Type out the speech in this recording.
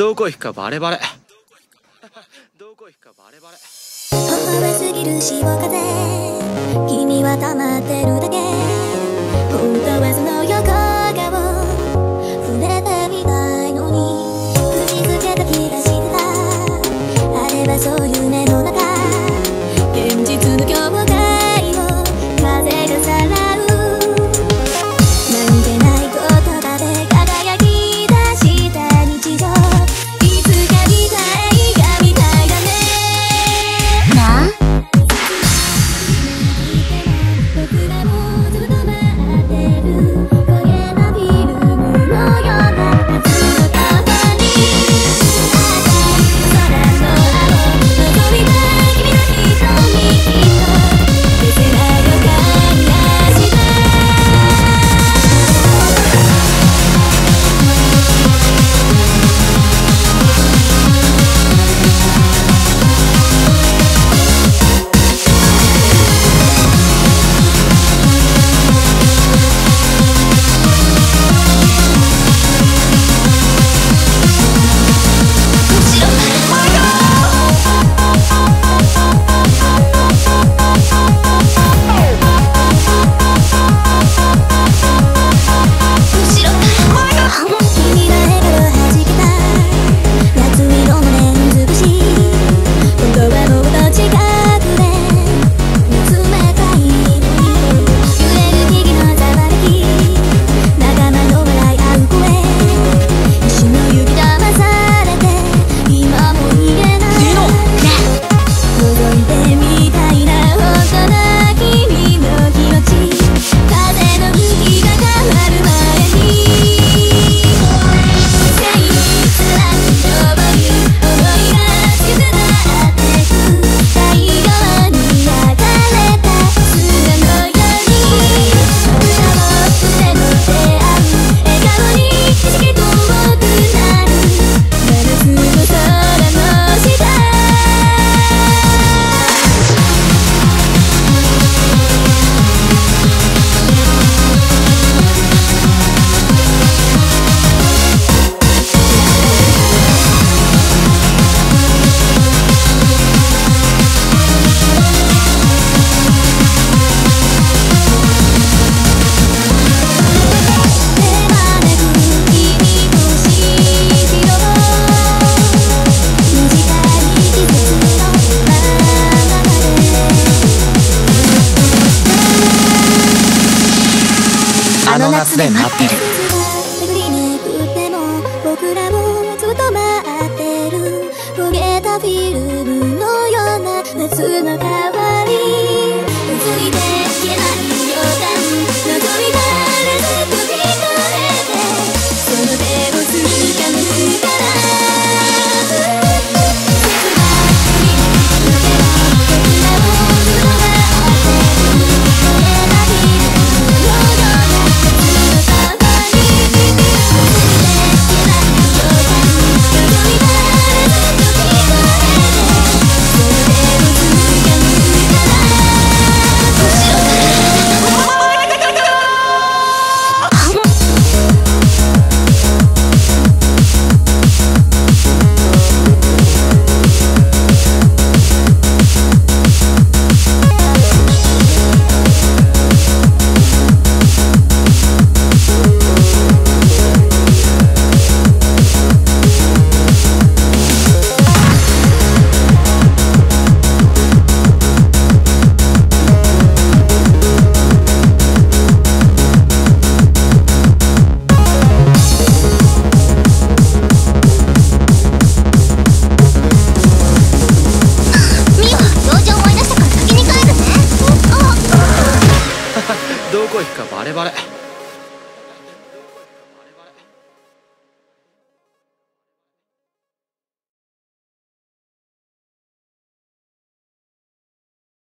どこ行くかバレバレ。どこ行くかバレバレ。 微笑すぎる潮風、君は溜まってるだけ。本当はその横顔触れてみたいのに、踏みつけた気がしてた。あれはそういう夢の中、現実の境界を風がさらう。何気ない言葉で輝き出した日常、いつか見た映画みたいだね。なあ僕らもずっと待ってる焦げたフィルムのような夏の川に、赤い空の青望みた君の瞳と消せない予感がした。 あの夏で待ってる。 巡りめくっても僕らをずっと待ってる焦げたフィルムのような夏の川に、ついて消えない予感望みからずっと聞こえて、その手を掴むからどこ行くかバレバレ。